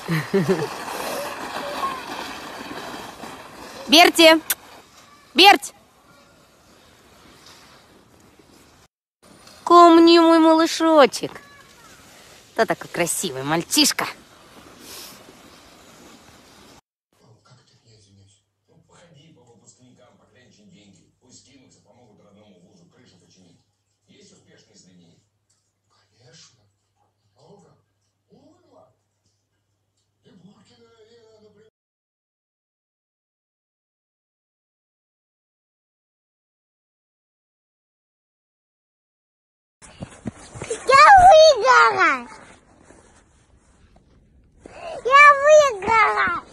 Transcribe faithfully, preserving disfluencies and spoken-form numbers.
Берти! Берть! Комни, мой малышочек. Кто такой красивый мальчишка? Как это, я извиняюсь? Ну, походи по выпускникам, поклянчи деньги. Пусть скинутся, помогут родному вузу крышу починить. Есть успешные изменения? Конечно. Много. Уйма. И Буркина, и, например... Я выиграла! Я выиграла!